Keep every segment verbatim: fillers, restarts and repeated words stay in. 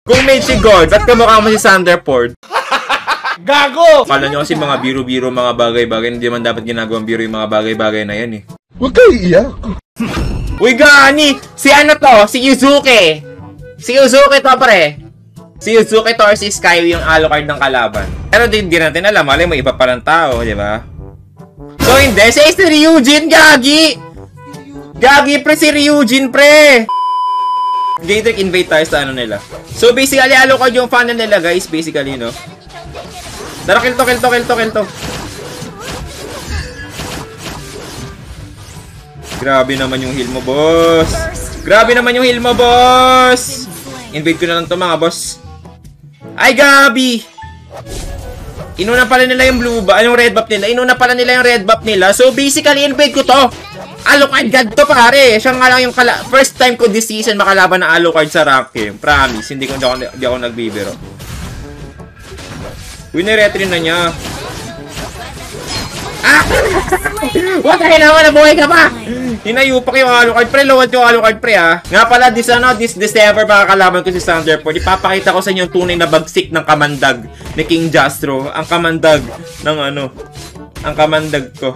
Kung made si God, ba't kamukha mo si Thunderport? Gago! Kala nyo kasi mga biro-biro, mga bagay-bagay, hindi man dapat ginagawang biro yung mga bagay-bagay na yan eh. Huwag kayo iiyak. Uy, gani! Si ano to? Si Yuzuki! Si Yuzuki to, pre! Si Yuzuki to or si Skyway yung Alucard ng kalaban. Pero di, di natin alam, malay mo iba palang tao, di ba? So hindi, si si Ryujin, gagi! Gagi, pre, si Ryujin, pre! Gatrick, invade tayo sa ano nila. So basically, Alucard yung funnel nila, guys, basically, no? Tara, kill to, kill to, kill to, kill to. Grabe naman yung heal mo, boss. Grabe naman yung heal mo, boss. Invade ko na lang to, mga boss. Ay, Gabi! Inuna pala nila yung blue buff. Anong red buff nila? Inuna pala nila yung red buff nila. So, basically, invade ko to. Alucard God to, pare. Siya nga lang yung kala first time ko this season makalaban na Alucard sa rank game. Promise. Hindi ko hindi ako, hindi ako nagbibiro. Uy, niretry na niya. Ah! What the hell naman? Nabuhay ka pa! Hinayupak yung Alucard, pre. Lowad yung Alucard, pre, ah. Nga pala, this, ano, this December, makakalaban ko si Thunderport. Ipapakita ko sa inyo yung tunay na bagsik ng kamandag ni King Jastro. Ang kamandag ng, ano, ang kamandag ko.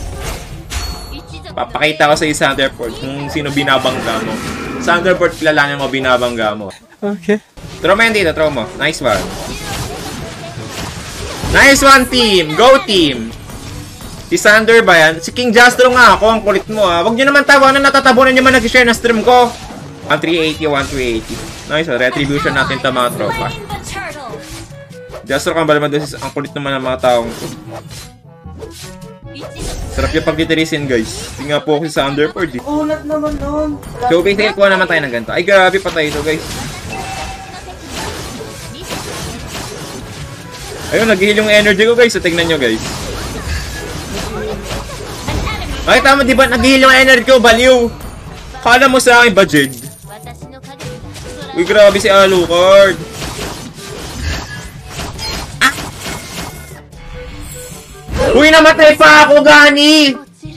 Papakita ko sa iyo, Thunderport, kung sino binabangga mo. Thunderport, kilalanin mo, binabangga mo. Okay. Throw mo yan dito, throw mo. Nice one. Nice one, team! Go, team! Si Thunder ba yan? Si King Jastro nga ako, ang kulit mo ah. Huwag nyo naman tawanan, natatabunan nyo man nag-share na stream ko. one three eighty, one three eighty. Nice, retribution natin ito mga tropa. Jastro kang balaman doon, ang kulit naman ng mga taong ko. Sarap yung pag-literasin, guys. Hindi nga po ako si Thunderport eh. Ulat naman nun. So basically, kuha naman tayo ng ganito. Ay, grabe, patay ito, guys. Ayun, nag-heal yung energy ko, guys. So, tignan nyo, guys. Ay, tama, di ba? Nag-heal yung energy ko, baliw. Kala mo sa akin, Bajid. Uy, grabe si Alucard. Ah! Uy, namatay pa ako, gani!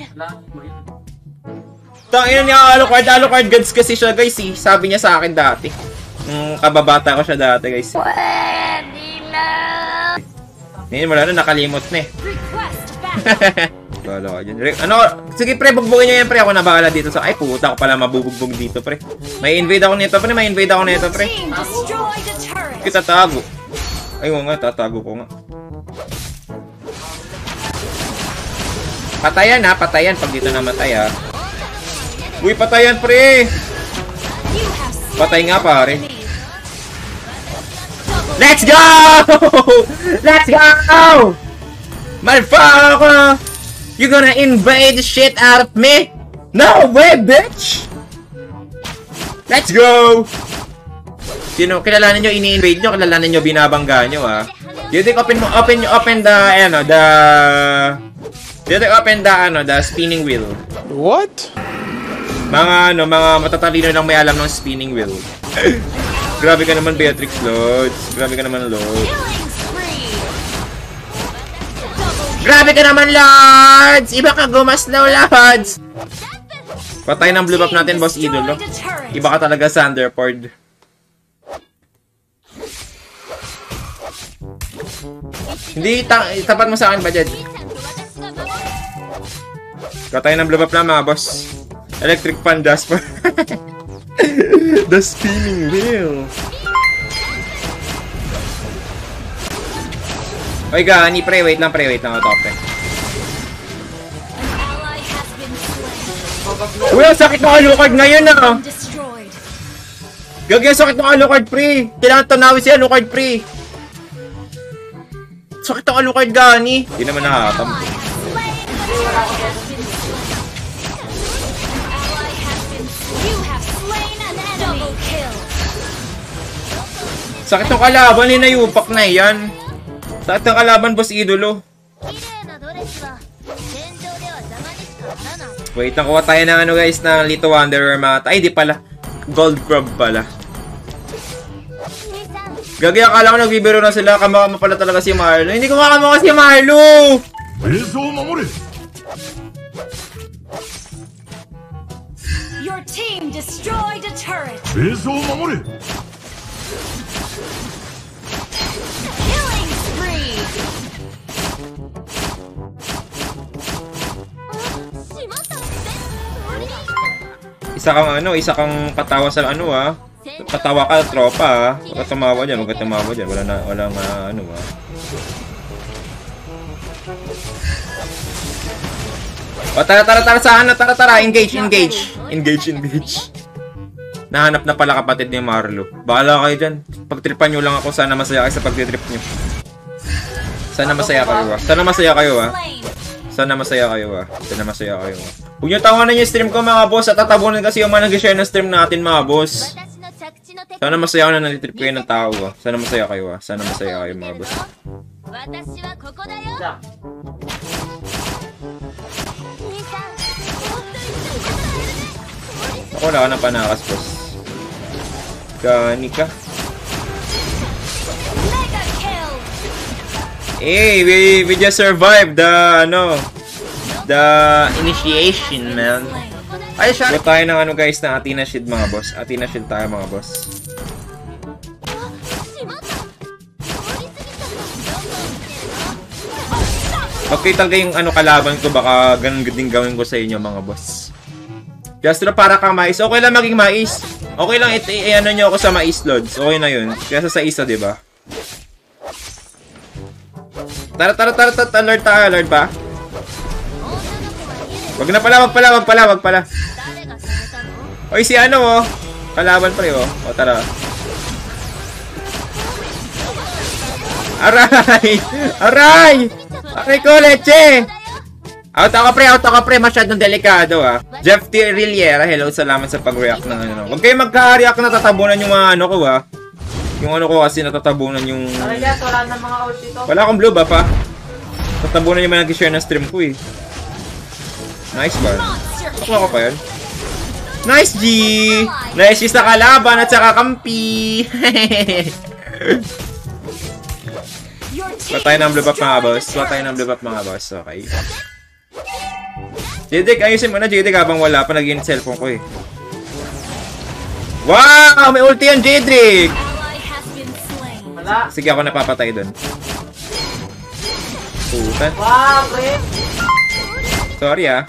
Tangina niya, Alucard. Alucard gods kasi siya, guys, eh. Sabi niya sa akin dati. Nung kababata ko siya dati, guys. Hindi mo lang, nakalimot na eh. Bala ka dyan. Ano, sige pre, bugbugin nyo yan pre. Ako na bahala dito sa... Ay, puta ko pala mabubugbog dito pre. May invade ako nito pre, may invade ako nito pre. Kita tatago. Ay, oo nga, tatago ko nga. Patayan ha, patayan pag dito namatay ha. Uy, patayan pre. Patay nga pare. Let's go! Let's go! Motherfucker! You gonna invade the shit out of me? No way, bitch! Let's go! Sino, kilalanin nyo, ini-invade nyo, kilalanin nyo, binabangga nyo, ha? You think open mo, open nyo, open the, ano, the... You think open the, ano, the spinning wheel. What? Mga, ano, mga matatalino lang may alam ng spinning wheel. Grabe ka naman, Beatrix Lods. Grabe ka naman, Lods. Grabe ka naman, Lods! Iba ka gumaslaw, Lods! Patay ng blue buff natin, boss idolo. Iba ka talaga, Thunderport. Hindi, ta tapat mo sa akin, Bajad. Patay ng blue buff na, mga boss. Electric fan, Jasper. The spinning wheel. Oy, gani, pre, wait lang, pre, wait lang, top, pre. Uy, ang sakit ng Alucard ngayon, ah. Gagi, ang sakit ng Alucard, pre. Kailangan tanawin si Alucard, pre. Sakit ng Alucard, gani. Hindi naman nakatam. Sakit ng kalaban, linayupak na yan. Sakit ng kalaban, boss idolo. Wait, nakuha tayo ng ano guys, ng Little Wanderer mata. Ay, di pala. Gold Crab pala. Gagi, akala ko nagbibiro na sila. Kamakama pala talaga si Marlo. Hindi ko makamaka si Marlo! Your team destroyed a turret. Isa kang ano, isa kang katawa sa ano ah. Katawa ka, tropa ah. Huwag ka tumawa dyan, huwag ka tumawa dyan. Wala na, wala nga ano ah. O, tara, tara, tara, saan na, tara, tara, engage, engage. Engage, engage. Nahanap na pala kapatid ni Marlo. Bahala kayo dyan. Pagtripan nyo lang ako, sana masaya kayo sa pagtitrip nyo. Sana masaya kayo ah. Sana masaya kayo ah. Sana masaya kayo ah. Sana masaya kayo ah. Huwag nyo tawanan yung stream ko mga boss at tatabunan kasi yung mga nag-share ng stream natin mga boss. Sana masaya ako na natitrip kayo ng tao ah. Sana masaya kayo ah. Sana masaya kayo mga boss. Ako wala ka ng panakas boss. Gani ka. Hey, we, we just survived the, ano, the initiation, man. Ay, siya. Go tayo ng ano guys, na Athena Shield mga boss. Athena Shield tayo mga boss. Okay talaga yung ano kalaban ko, baka ganun din gawin ko sa inyo mga boss. Just para kang mais. Okay lang maging mais. Okay lang i-ano nyo ako sa mais loads. Okay na yun. Kaya sa isa, diba? Tara, tara, tara, tara, alert tayo, alert ba? Wag na pala, wag pala, wag pala, wag pala. Oy, si ano, oh. Kalaban pa rin, oh. O, tara. Aray! Aray! Aray ko, leche! Out ako, pre, out ako, pre. Masyadong delikado, ah. Jeff T. Riliera, hello, salamat sa pag-react ng ano. Huwag kayo magka-react na tatabunan yung mga ano ko, ah. Yung ano ko kasi natatabunan yung... Wala na mga out dito. Wala akong blue buff, ah. Tatabunan yung mga nag-share ng stream ko, eh. Nice one. Ako ako pa yun. Nice, G! Nice G sa kalaban at saka kampi! Patay ng blue buff, mga boss. Patay ng blue buff, mga boss. Okay. Jedic, ayusin mo na, Jedic, habang wala pa. Nag-init cellphone ko, eh. Wow! May ulti yan, Jedic! Sige, ako napapatay dun. Puta. Wow, pre! Sorry, ah.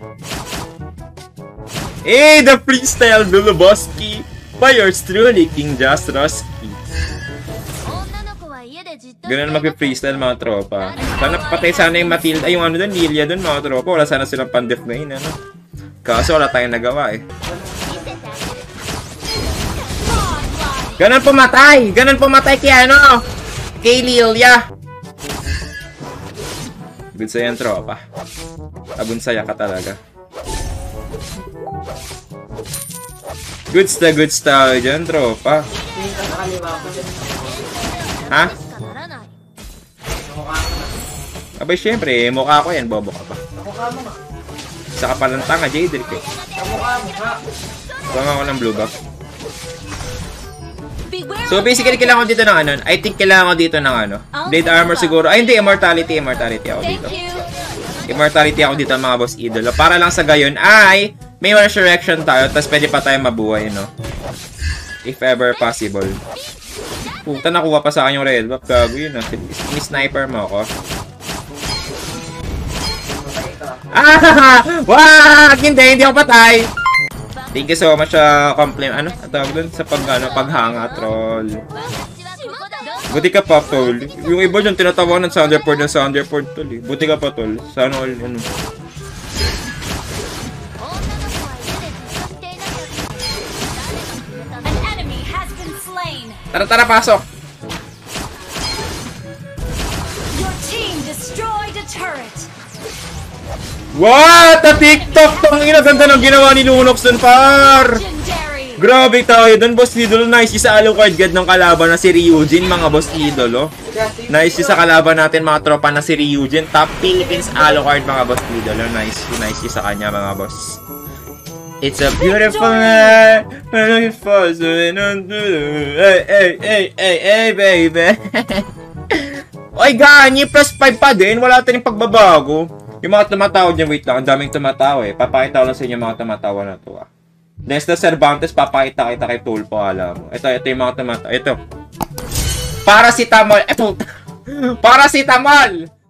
Eh, the freestyle Duluboski by yours truly, King Jastroski. Ganun mag-freestyle mga tropa. Sana patay sana yung Matilda, ay yung ano doon, Lilia doon mga tropa. Wala sana silang pandef ngayon, ano. Kaso wala tayong nagawa, eh. Ganun pumatay! Ganun pumatay kay ano? Kay Lilia. Good sa yan, tropa. Abunsaya ka talaga. Goods na goods tayo dyan, tropa. Ha? Abay, syempre, mukha ko yan. Bobo ka pa. Isa ka palang tanga, Jadrick eh. Buwang ako ng blue buff. So, basically, kailangan ko dito ng ano. I think kailangan ko dito ng ano. Blade armor siguro. Ay, hindi. Immortality. Immortality ako dito. Immortality ako dito, mga boss idolo. Para lang sa gayon ay may resurrection tayo. Tapos pwede pa tayo mabuhay, no? If ever possible. Puta, nakuha pa sa akin yung red buff. Gago yun, ah. Ini-sniper mo ako. Ah! Wag! Hindi, hindi ako patay. Thank you so much sa uh, compliment. Ano? Tawag doon sa pag, ano, paghanga, troll. Buti ka pa, tol. Yung iba dyan, tinatawanan ng Thunderport ng Thunderport, tol. Eh. Buti ka pa, tol. Sana all, ano. Tara, tara, pasok! What? A TikTok! Tangina, ganda ng ginawa ni Lunox dun, par! Grabe tayo dun, boss idol. Nice sa Alucard God ng kalaban na si Ryujin, mga boss idol, oh. Nice sa kalaban natin, mga tropa na si Ryujin. Top Philippines Alucard, mga boss idol. Oh. Nice, nice sa kanya, mga boss. It's a beautiful night. Beautiful. Hey, hey, hey, hey, hey, baby. Oy, ganyi, plus five pa din. Wala tayong pagbabago. Yung mga tumatawa dyan, wait lang. Ang daming tumatawa eh. Papakita ko lang sa inyo mga tumatawa na to ah. Next na Cervantes, papakita kita kay Tulpo, alam mo. Ito, ito yung mga tumatawa. Ito. Paracetamol. Eh, puta. Paracetamol.